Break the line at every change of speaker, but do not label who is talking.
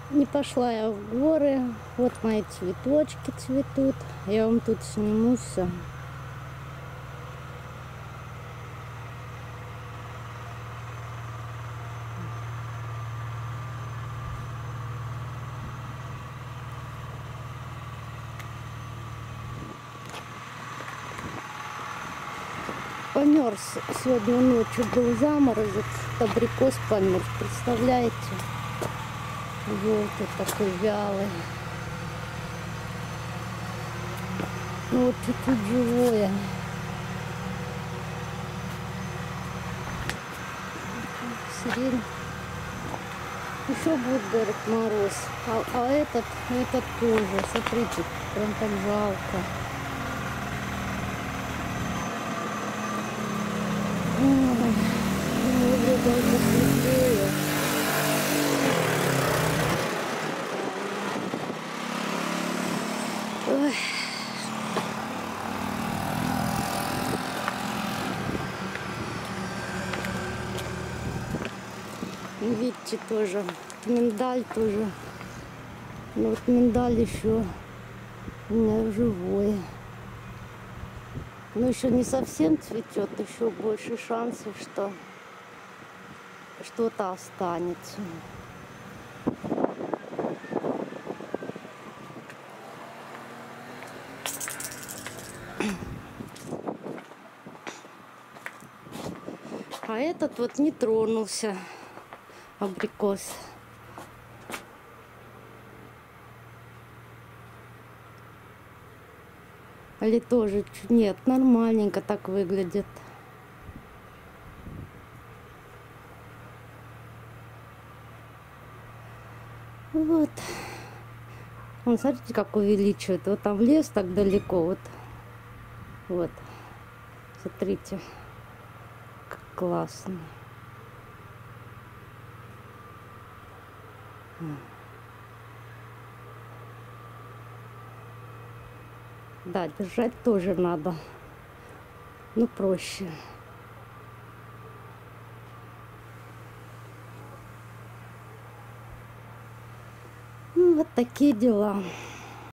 Не пошла я в горы. Вот мои цветочки цветут. Я вам тут сниму все. Померз. Сегодня ночью был заморозок. Абрикос померз. Представляете? Желтый такой, вялый. Ну вот чуть-чуть живое. Сирень. Еще будет, говорит, мороз. А этот тоже. Смотрите, прям так жалко. Ой, ну, даже светлее. Ой. Видите, тоже миндаль тоже. Но вот миндаль еще у меня живой. Но еще не совсем цветет, еще больше шансов, что что-то останется. А этот вот не тронулся, абрикос. Или тоже нет, нормальненько так выглядит. Вот. Вон, смотрите, как увеличивает. Вот там лес так далеко. Вот. Вот. Смотрите. Как классно. Да, держать тоже надо. Но проще. Ну, вот такие дела.